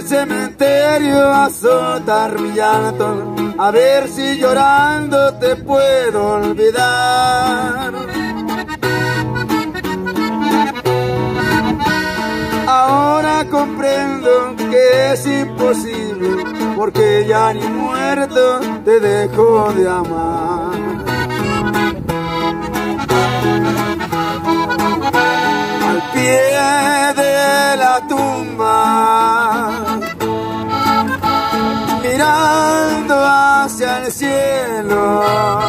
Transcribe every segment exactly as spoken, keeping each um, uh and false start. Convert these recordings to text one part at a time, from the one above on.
cementerio a azotar mi llanto, a ver si llorando te puedo olvidar. Ahora comprendo que es imposible, porque ya ni muerto te dejo de amar. Al pie de la tumba, mirando hacia el cielo,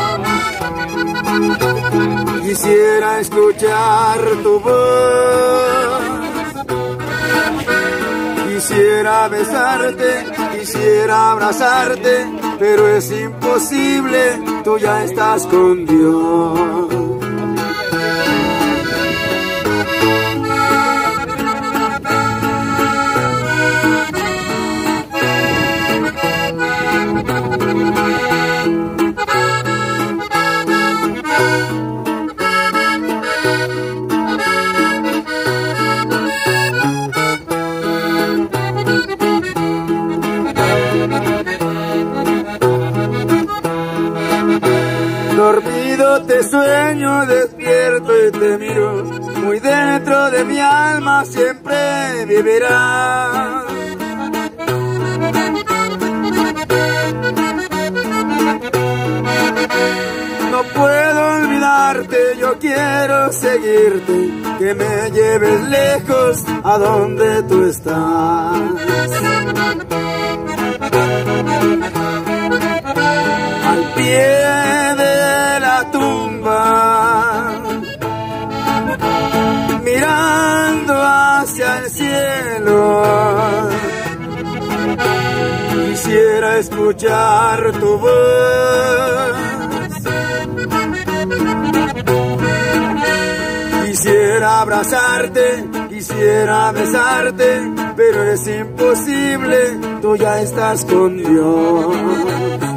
quisiera escuchar tu voz, quisiera besarte, quisiera abrazarte, pero es imposible, tú ya estás con Dios. Dormido te sueño, despierto y te miro, muy dentro de mi alma siempre vivirás. No puedo olvidarte, yo quiero seguirte, que me lleves lejos a donde tú estás. Al pie de la tumba, mirando hacia el cielo, quisiera escuchar tu voz, quisiera abrazarte, quisiera besarte, pero es imposible, tú ya estás con Dios.